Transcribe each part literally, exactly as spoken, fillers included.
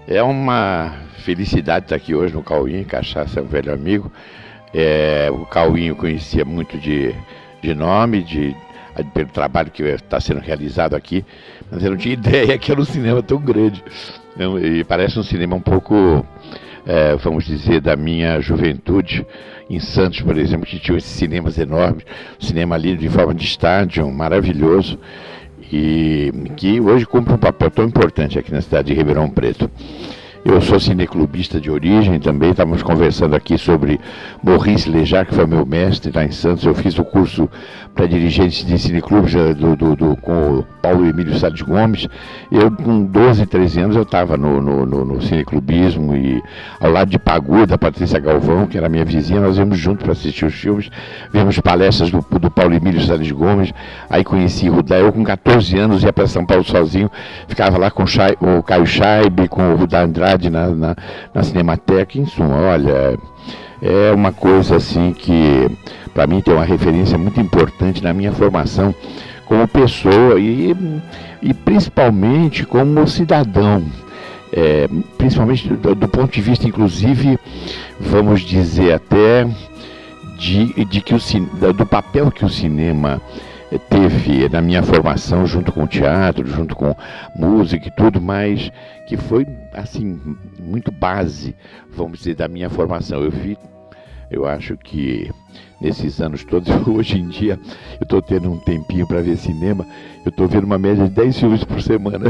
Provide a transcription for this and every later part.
É uma felicidade estar aqui hoje no Cauim. Cachaça é um velho amigo. É, o Cauim eu conhecia muito de, de nome, de, pelo trabalho que está sendo realizado aqui, mas eu não tinha ideia que era um cinema tão grande. Então, e parece um cinema um pouco, é, vamos dizer, da minha juventude. Em Santos, por exemplo, que tinha esses cinemas enormes, cinema ali de forma de estádio, maravilhoso, e que hoje cumpre um papel tão importante aqui na cidade de Ribeirão Preto. Eu sou cineclubista de origem também, estávamos conversando aqui sobre Maurice Léjart, que foi meu mestre lá em Santos. Eu fiz o curso para dirigentes de cineclubes do, do, do, com o Paulo Emílio Salles Gomes. Eu, com doze, treze anos, eu estava no, no, no, no cineclubismo, e ao lado de Pagu, da Patrícia Galvão, que era minha vizinha, nós íamos juntos para assistir os filmes, vimos palestras do, do Paulo Emílio Salles Gomes. Aí conheci Rudá. Eu, com quatorze anos, ia para São Paulo sozinho, ficava lá com o, Chay, o Caio Schaibe, com o Rudá Andrade, Na, na, na Cinemateca. Em suma, olha, é uma coisa assim que para mim tem uma referência muito importante na minha formação como pessoa e, e principalmente como cidadão, é, principalmente do, do ponto de vista, inclusive, vamos dizer até de, de que o, do papel que o cinema teve na minha formação, junto com o teatro, junto com música e tudo, mas que foi, assim, muito base, vamos dizer, da minha formação. Eu vi, eu acho que nesses anos todos, hoje em dia, eu estou tendo um tempinho para ver cinema, eu estou vendo uma média de dez filmes por semana.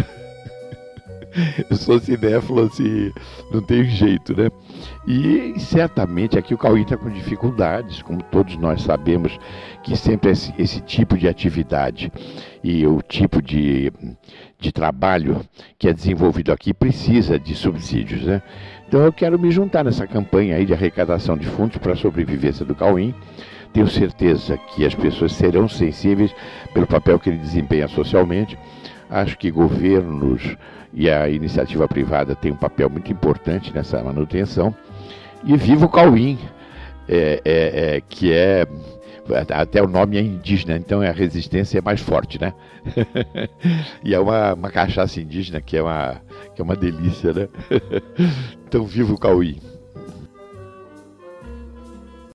Eu sou cinéfilo, assim, não tem jeito, né? E certamente aqui o Cauim está com dificuldades, como todos nós sabemos, que sempre esse, esse tipo de atividade e o tipo de, de trabalho que é desenvolvido aqui precisa de subsídios, né? Então eu quero me juntar nessa campanha aí de arrecadação de fundos para a sobrevivência do Cauim. Tenho certeza que as pessoas serão sensíveis pelo papel que ele desempenha socialmente. Acho que governos e a iniciativa privada têm um papel muito importante nessa manutenção. E viva o Cauim, é, é, é, que é, até o nome é indígena, então a resistência é mais forte, né? E é uma, uma cachaça indígena que é uma, que é uma delícia, né? Então viva o Cauim.